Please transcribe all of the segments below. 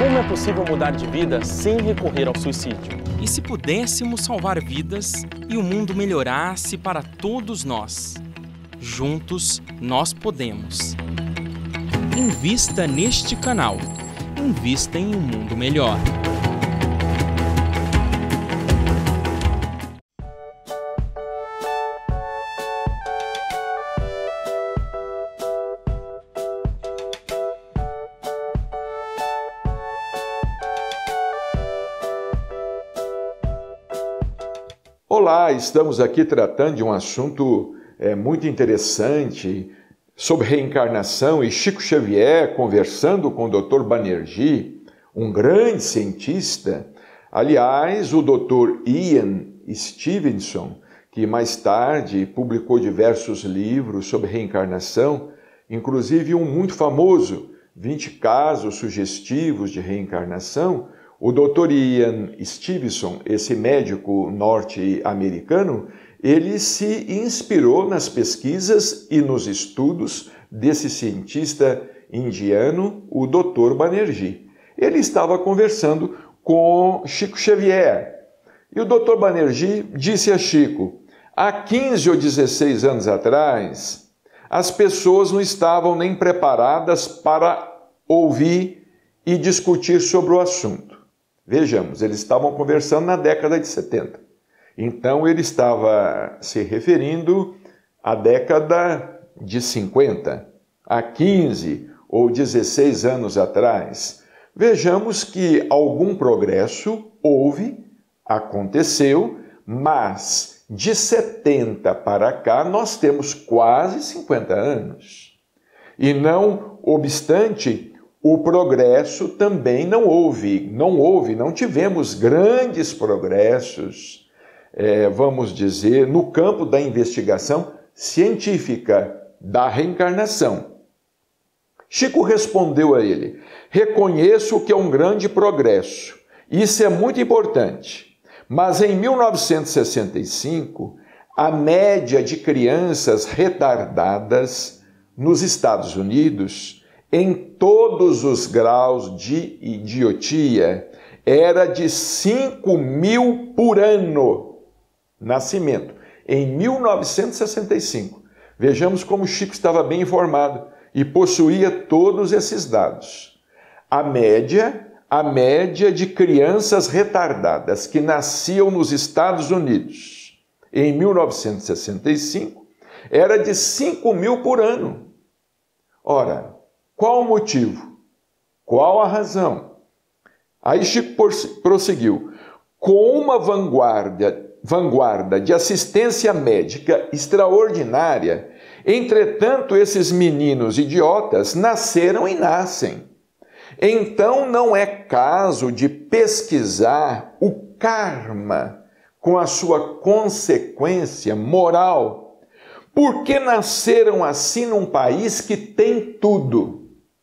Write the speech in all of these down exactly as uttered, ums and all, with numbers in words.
Como é possível mudar de vida sem recorrer ao suicídio? E se pudéssemos salvar vidas e o mundo melhorasse para todos nós? Juntos, nós podemos. Invista neste canal. Invista em um mundo melhor. Olá, estamos aqui tratando de um assunto é, muito interessante sobre reencarnação e Chico Xavier conversando com o doutor Banerjee, um grande cientista. Aliás, o doutor Ian Stevenson, que mais tarde publicou diversos livros sobre reencarnação, inclusive um muito famoso, vinte casos sugestivos de reencarnação. O doutor Ian Stevenson, esse médico norte-americano, ele se inspirou nas pesquisas e nos estudos desse cientista indiano, o doutor Banerjee. Ele estava conversando com Chico Xavier. E o doutor Banerjee disse a Chico, há quinze ou dezesseis anos atrás, as pessoas não estavam nem preparadas para ouvir e discutir sobre o assunto. Vejamos, eles estavam conversando na década de setenta. Então ele estava se referindo à década de cinquenta, há quinze ou dezesseis anos atrás. Vejamos que algum progresso houve, aconteceu, mas de setenta para cá nós temos quase cinquenta anos. E não obstante, o progresso também não houve, não houve, não tivemos grandes progressos, é, vamos dizer, no campo da investigação científica da reencarnação. Chico respondeu a ele, reconheço que é um grande progresso, isso é muito importante, mas em mil novecentos e sessenta e cinco, a média de crianças retardadas nos Estados Unidos em todos os graus de idiotia, era de cinco mil por ano. Nascimento, em mil novecentos e sessenta e cinco. Vejamos como Chico estava bem informado e possuía todos esses dados. A média, a média de crianças retardadas que nasciam nos Estados Unidos em mil novecentos e sessenta e cinco era de cinco mil por ano. Ora, qual o motivo? Qual a razão? Aí Chico prosseguiu. Com uma vanguarda, vanguarda de assistência médica extraordinária, entretanto, esses meninos idiotas nasceram e nascem. Então, não é caso de pesquisar o karma com a sua consequência moral. Por que nasceram assim num país que tem tudo?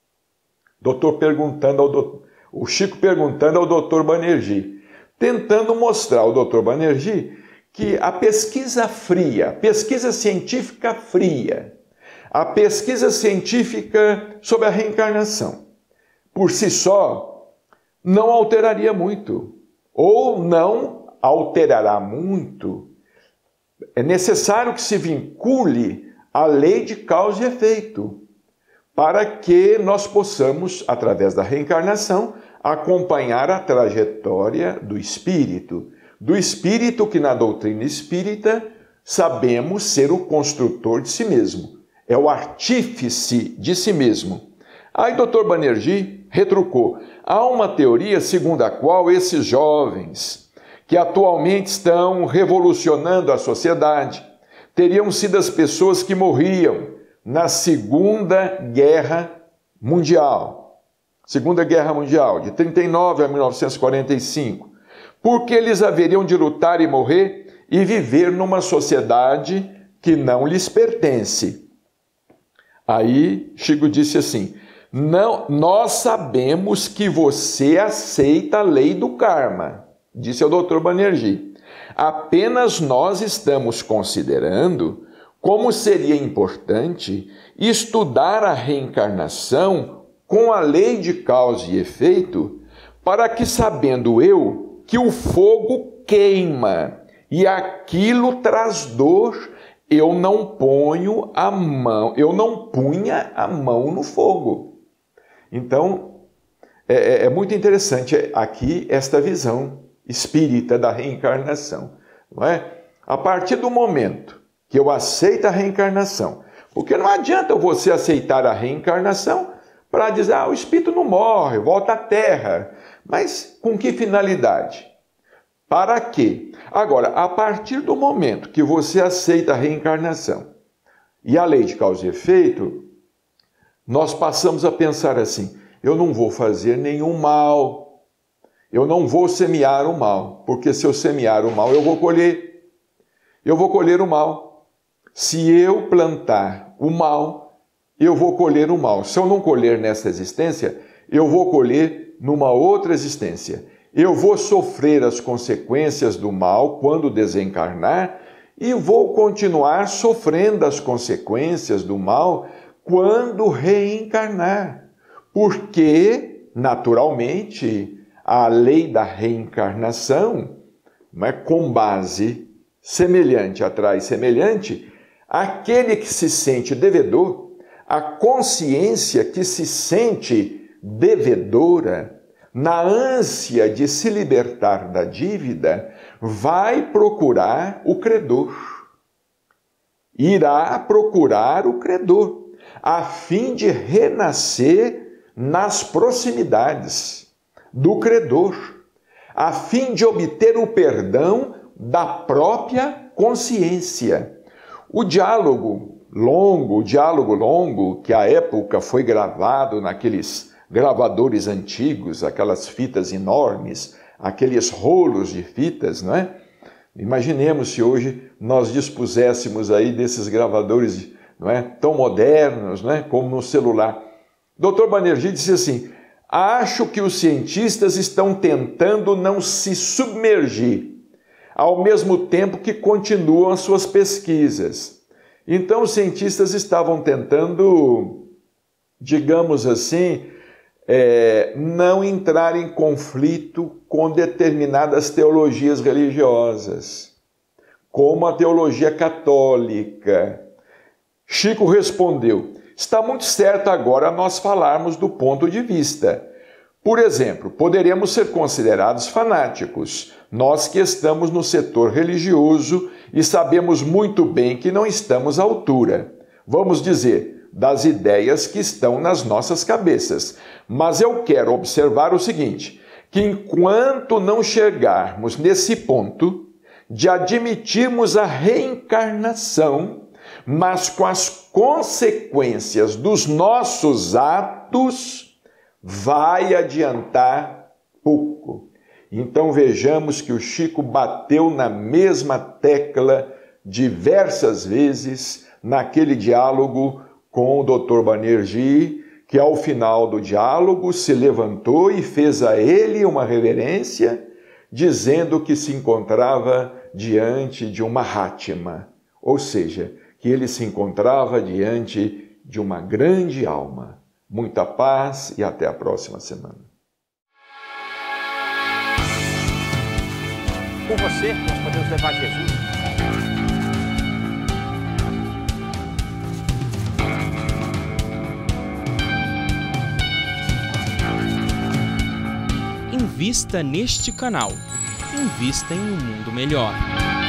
Doutor perguntando ao doutor, o Chico perguntando ao doutor Banerjee, tentando mostrar ao doutor Banerjee que a pesquisa fria, a pesquisa científica fria, a pesquisa científica sobre a reencarnação, por si só, não alteraria muito, ou não alterará muito. É necessário que se vincule à lei de causa e efeito, para que nós possamos, através da reencarnação, acompanhar a trajetória do espírito. Do espírito que na doutrina espírita sabemos ser o construtor de si mesmo. É o artífice de si mesmo. Aí doutor Banerjee retrucou. Há uma teoria segundo a qual esses jovens que atualmente estão revolucionando a sociedade teriam sido as pessoas que morriam na Segunda Guerra Mundial. Segunda Guerra Mundial, de trinta e nove a mil novecentos e quarenta e cinco. Porque eles haveriam de lutar e morrer e viver numa sociedade que não lhes pertence. Aí Chico disse assim, não, nós sabemos que você aceita a lei do karma, disse o doutor Banerjee. Apenas nós estamos considerando como seria importante estudar a reencarnação com a lei de causa e efeito para que, sabendo eu que o fogo queima e aquilo traz dor, eu não ponho a mão, eu não punha a mão no fogo. Então, é, é muito interessante aqui esta visão espírita da reencarnação, não é? A partir do momento que eu aceito a reencarnação, porque não adianta você aceitar a reencarnação para dizer, ah, o espírito não morre, volta à Terra. Mas com que finalidade? Para quê? Agora, a partir do momento que você aceita a reencarnação e a lei de causa e efeito, nós passamos a pensar assim, eu não vou fazer nenhum mal, eu não vou semear o mal, porque se eu semear o mal, eu vou colher, eu vou colher o mal. Se eu plantar o mal, eu vou colher o mal. Se eu não colher nesta existência, eu vou colher numa outra existência. Eu vou sofrer as consequências do mal quando desencarnar e vou continuar sofrendo as consequências do mal quando reencarnar. Porque, naturalmente, a lei da reencarnação, né, com base semelhante atrai semelhante, aquele que se sente devedor, a consciência que se sente devedora, na ânsia de se libertar da dívida, vai procurar o credor. Irá procurar o credor, a fim de renascer nas proximidades do credor, a fim de obter o perdão da própria consciência. O diálogo longo, o diálogo longo, que à época foi gravado naqueles gravadores antigos, aquelas fitas enormes, aqueles rolos de fitas, não é? Imaginemos se hoje nós dispuséssemos aí desses gravadores, não é, tão modernos, não é, como no celular. doutor Banerjee disse assim, acho que os cientistas estão tentando não se submergir, ao mesmo tempo que continuam as suas pesquisas. Então os cientistas estavam tentando, digamos assim, É, não entrar em conflito com determinadas teologias religiosas, como a teologia católica. Chico respondeu, está muito certo agora nós falarmos do ponto de vista. Por exemplo, poderemos ser considerados fanáticos, nós que estamos no setor religioso e sabemos muito bem que não estamos à altura. Vamos dizer, das ideias que estão nas nossas cabeças. Mas eu quero observar o seguinte, que enquanto não chegarmos nesse ponto de admitirmos a reencarnação, mas com as consequências dos nossos atos, vai adiantar pouco. Então vejamos que o Chico bateu na mesma tecla diversas vezes naquele diálogo com o doutor Banerjee, que ao final do diálogo se levantou e fez a ele uma reverência, dizendo que se encontrava diante de uma Mahatma, ou seja, que ele se encontrava diante de uma grande alma. Muita paz e até a próxima semana. Com você, nós podemos levar Jesus. Invista neste canal. Invista em um mundo melhor.